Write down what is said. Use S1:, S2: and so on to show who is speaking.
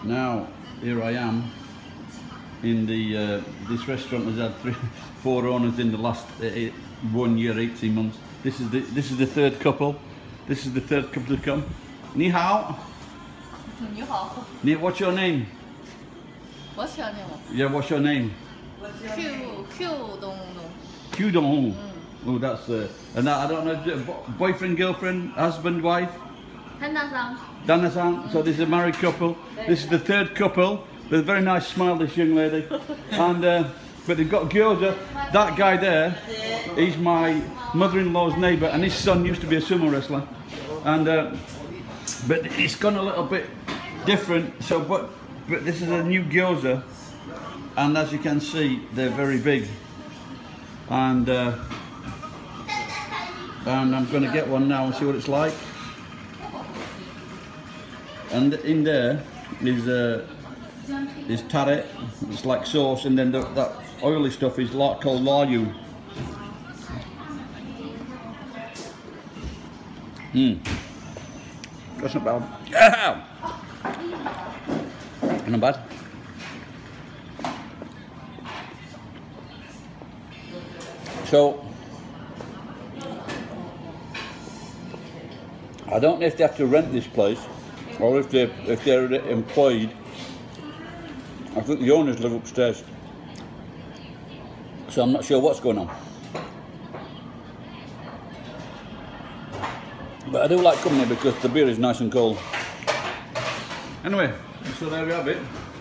S1: Now here I am in the this restaurant has had 4 owners in the last 1 year, 18 months. This is the third couple. This is the third couple to come. Ni hao.
S2: Ni hao.
S1: What's your name?
S2: What's your name?
S1: Yeah, what's your name?
S2: Q Dong.
S1: Q Dong. Oh, that's and I don't know, boyfriend, girlfriend, husband, wife.
S2: Hana-san.
S1: Dana-san. So this is a married couple. This is the third couple. With a very nice smile, this young lady. And but they've got gyoza. That guy there, he's my mother-in-law's neighbour, and his son used to be a sumo wrestler. And but it's gone a little bit different. So, but this is a new gyoza, and as you can see, they're very big. And I'm going to get one now and see what it's like. And in there is tare, it's like sauce, and then that oily stuff is called layu. That's not bad. Not bad. So I don't know if they have to rent this place or if they're employed. I think the owners live upstairs, so I'm not sure what's going on. But I do like coming here because the beer is nice and cold. Anyway, so there we have it.